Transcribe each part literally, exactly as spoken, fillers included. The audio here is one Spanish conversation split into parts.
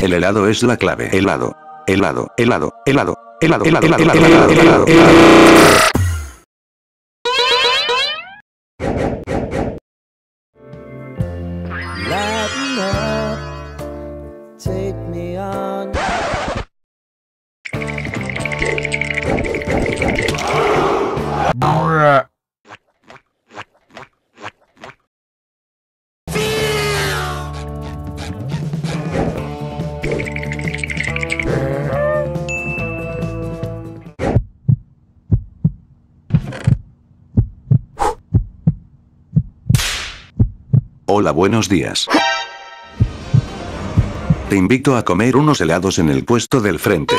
El helado es la clave. Helado. Helado, helado, helado, helado, helado, helado, helado, helado, helado, helado. Lighten up, take me on. Hola, buenos días. Te invito a comer unos helados en el puesto del frente.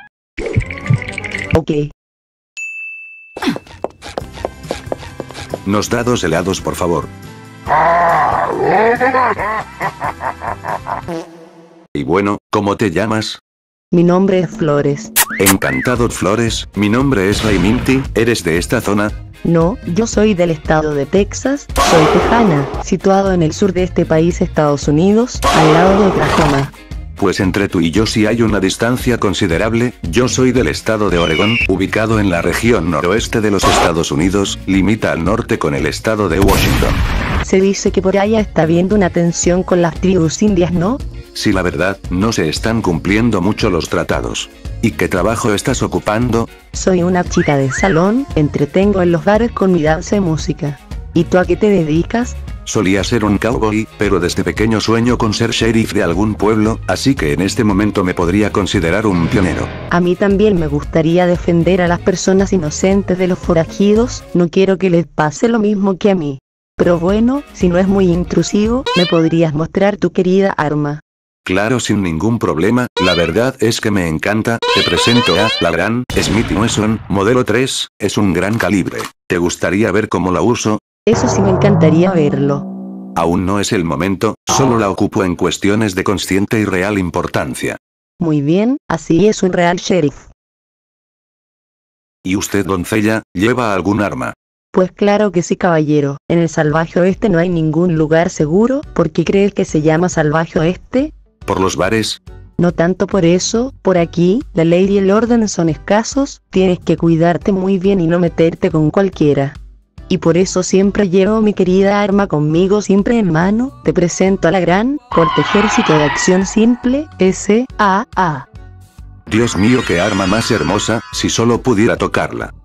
Ok. Nos da dos helados, por favor. Y bueno, ¿cómo te llamas? Mi nombre es Flores. Encantado, Flores. Mi nombre es Rayminty. ¿Eres de esta zona? No, yo soy del estado de Texas, soy tejana, situado en el sur de este país, Estados Unidos, al lado de Oklahoma. Pues entre tú y yo sí hay una distancia considerable. Yo soy del estado de Oregón, ubicado en la región noroeste de los Estados Unidos, limita al norte con el estado de Washington. Se dice que por allá está habiendo una tensión con las tribus indias, ¿no? Sí, la verdad, no se están cumpliendo mucho los tratados. ¿Y qué trabajo estás ocupando? Soy una chica de salón, entretengo en los bares con mi danza y música. ¿Y tú a qué te dedicas? Solía ser un cowboy, pero desde pequeño sueño con ser sheriff de algún pueblo, así que en este momento me podría considerar un pionero. A mí también me gustaría defender a las personas inocentes de los forajidos, no quiero que les pase lo mismo que a mí. Pero bueno, si no es muy intrusivo, ¿me podrías mostrar tu querida arma? Claro, sin ningún problema, la verdad es que me encanta. Te presento a la gran Smith and Wesson, modelo tres, es un gran calibre. ¿Te gustaría ver cómo la uso? Eso sí me encantaría verlo. Aún no es el momento, solo la ocupo en cuestiones de consciente y real importancia. Muy bien, así es un real sheriff. ¿Y usted, doncella, lleva algún arma? Pues claro que sí, caballero. En el salvaje oeste no hay ningún lugar seguro. ¿Por qué crees que se llama salvaje oeste? ¿Por los bares? No tanto por eso, por aquí, la ley y el orden son escasos, tienes que cuidarte muy bien y no meterte con cualquiera. Y por eso siempre llevo mi querida arma conmigo siempre en mano. Te presento a la gran Corte Ejército de Acción Simple, S A A. Dios mío, qué arma más hermosa, si solo pudiera tocarla.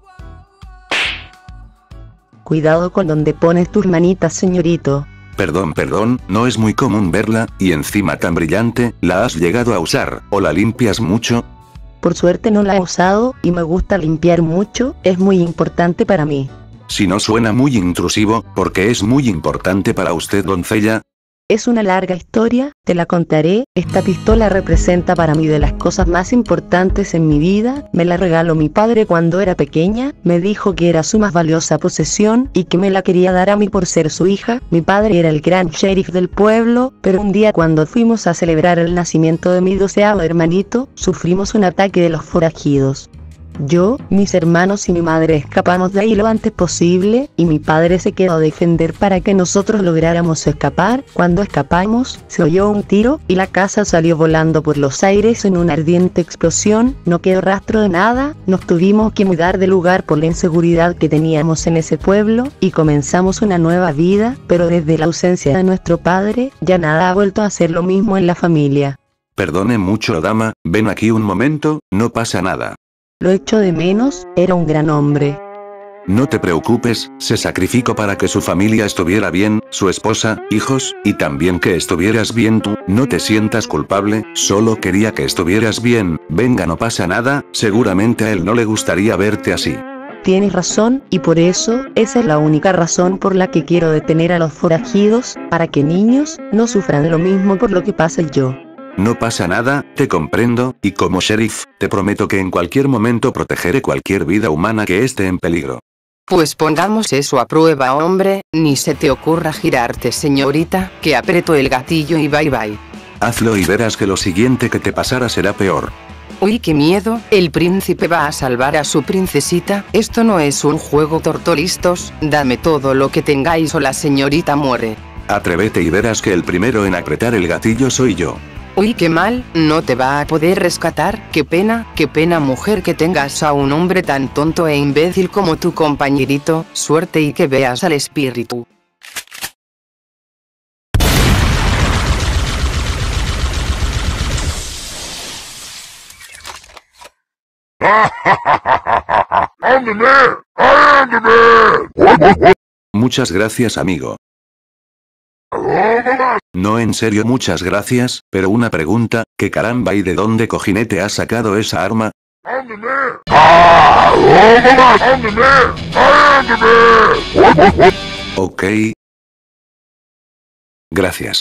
Cuidado con donde pones tus manitas, señorito. Perdón, perdón, no es muy común verla, y encima tan brillante, ¿la has llegado a usar, o la limpias mucho? Por suerte no la he usado, y me gusta limpiar mucho, es muy importante para mí. Si no suena muy intrusivo, ¿por qué es muy importante para usted, doncella? Es una larga historia, te la contaré. Esta pistola representa para mí de las cosas más importantes en mi vida. Me la regaló mi padre cuando era pequeña, me dijo que era su más valiosa posesión y que me la quería dar a mí por ser su hija. Mi padre era el gran sheriff del pueblo, pero un día cuando fuimos a celebrar el nacimiento de mi doceavo hermanito, sufrimos un ataque de los forajidos. Yo, mis hermanos y mi madre escapamos de ahí lo antes posible, y mi padre se quedó a defender para que nosotros lográramos escapar. Cuando escapamos, se oyó un tiro, y la casa salió volando por los aires en una ardiente explosión, no quedó rastro de nada, nos tuvimos que mudar de lugar por la inseguridad que teníamos en ese pueblo, y comenzamos una nueva vida, pero desde la ausencia de nuestro padre, ya nada ha vuelto a ser lo mismo en la familia. Perdone mucho, dama, ven aquí un momento, no pasa nada. Lo echo de menos, era un gran hombre. No te preocupes, se sacrificó para que su familia estuviera bien, su esposa, hijos, y también que estuvieras bien tú. No te sientas culpable, solo quería que estuvieras bien. Venga, no pasa nada, seguramente a él no le gustaría verte así. Tienes razón, y por eso, esa es la única razón por la que quiero detener a los forajidos, para que niños no sufran lo mismo por lo que pasa yo. No pasa nada, te comprendo, y como sheriff, te prometo que en cualquier momento protegeré cualquier vida humana que esté en peligro. Pues pongamos eso a prueba, hombre, ni se te ocurra girarte, señorita, que aprieto el gatillo y bye bye. Hazlo y verás que lo siguiente que te pasara será peor. Uy, qué miedo, el príncipe va a salvar a su princesita. Esto no es un juego, tortolistos, dame todo lo que tengáis o la señorita muere. Atrévete y verás que el primero en apretar el gatillo soy yo. Uy, qué mal, no te va a poder rescatar, qué pena, qué pena mujer que tengas a un hombre tan tonto e imbécil como tu compañerito, suerte y que veas al espíritu. Muchas gracias, amigo. No, en serio, muchas gracias, pero una pregunta, ¿qué caramba y de dónde cojinete has sacado esa arma? Ok. Gracias.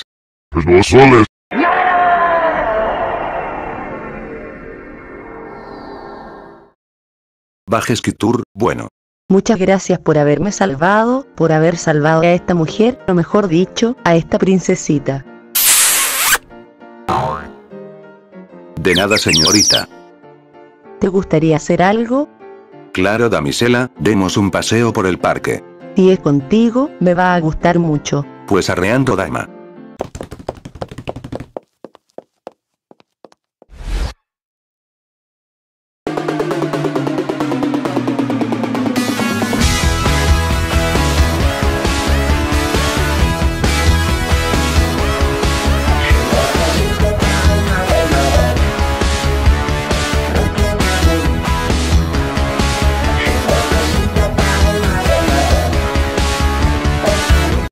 Bajes Kitur, bueno. Muchas gracias por haberme salvado, por haber salvado a esta mujer, o mejor dicho, a esta princesita. De nada, señorita. ¿Te gustaría hacer algo? Claro, damisela, demos un paseo por el parque. Si es contigo, me va a gustar mucho. Pues arreando, dama.